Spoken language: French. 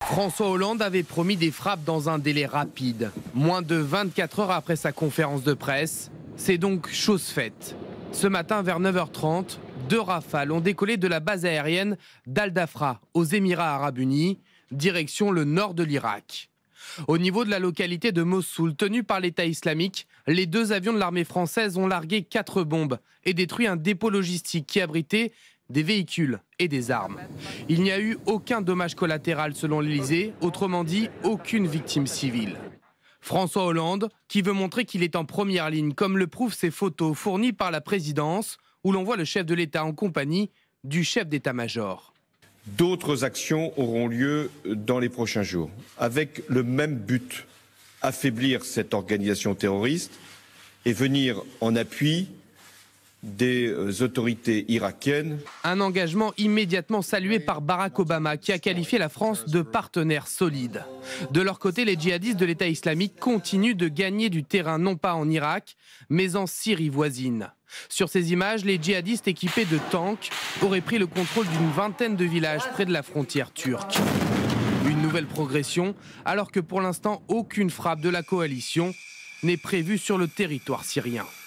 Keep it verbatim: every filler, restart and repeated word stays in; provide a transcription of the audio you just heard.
François Hollande avait promis des frappes dans un délai rapide. Moins de vingt-quatre heures après sa conférence de presse, c'est donc chose faite. Ce matin, vers neuf heures trente, deux rafales ont décollé de la base aérienne d'Al Dhafra, aux Émirats arabes unis, direction le nord de l'Irak. Au niveau de la localité de Mossoul, tenue par l'État islamique, les deux avions de l'armée française ont largué quatre bombes et détruit un dépôt logistique qui abritait des véhicules et des armes. Il n'y a eu aucun dommage collatéral selon l'Élysée, autrement dit, aucune victime civile. François Hollande, qui veut montrer qu'il est en première ligne, comme le prouvent ces photos fournies par la présidence, où l'on voit le chef de l'État en compagnie du chef d'état-major. D'autres actions auront lieu dans les prochains jours, avec le même but, affaiblir cette organisation terroriste et venir en appui des autorités irakiennes. Un engagement immédiatement salué par Barack Obama, qui a qualifié la France de partenaire solide. De leur côté, les djihadistes de l'État islamique continuent de gagner du terrain, non pas en Irak, mais en Syrie voisine. Sur ces images, les djihadistes équipés de tanks auraient pris le contrôle d'une vingtaine de villages près de la frontière turque. Une nouvelle progression, alors que pour l'instant, aucune frappe de la coalition n'est prévue sur le territoire syrien.